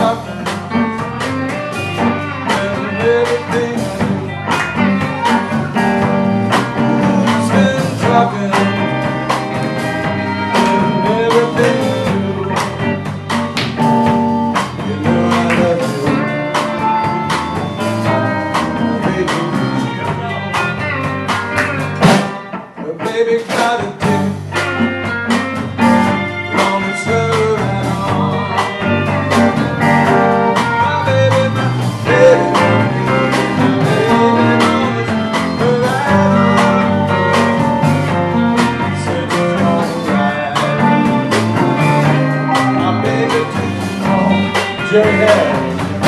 talking and everything. Who's been talking and everything you do? You know I love you, baby. But baby, got a ticket. Long as her right on. My baby, my baby. Jerry Harris.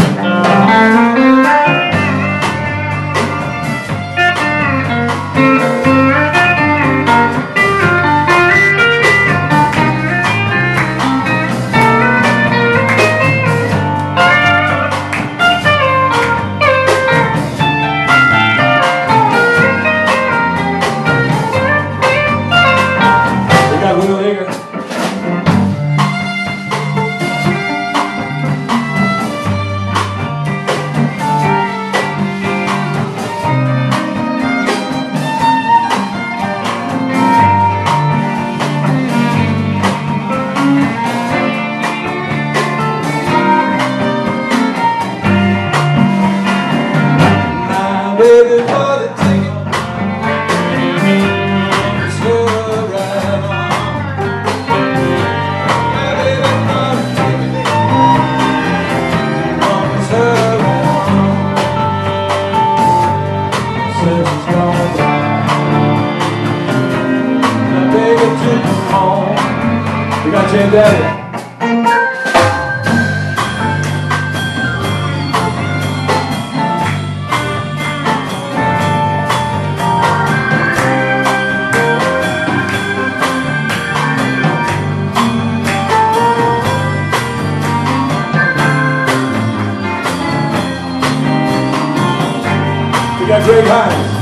We got Will Hager. Baby, for the ticket, it's her right on. My baby, for the ticket, it's her right on. Says she's gonna die. My baby took her home. We got Jane Daddy. We got Greg Hines.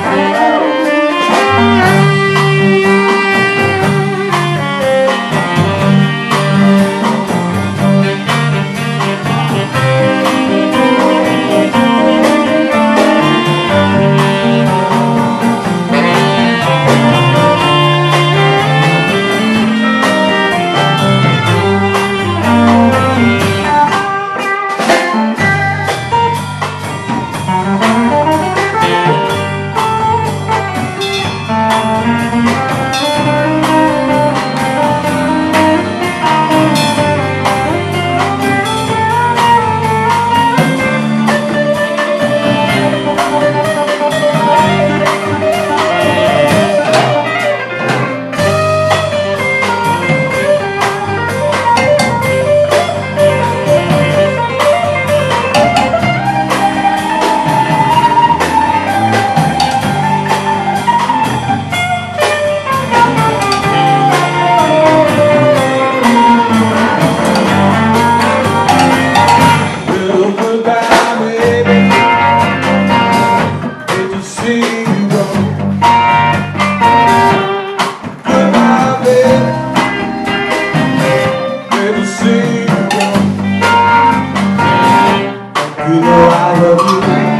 You know I love you.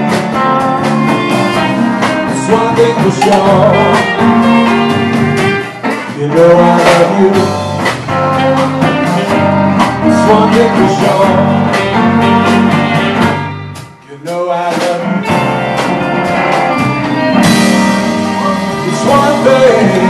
It's one thing for sure. You know I love you. It's one thing for sure. You know I love you. It's one thing.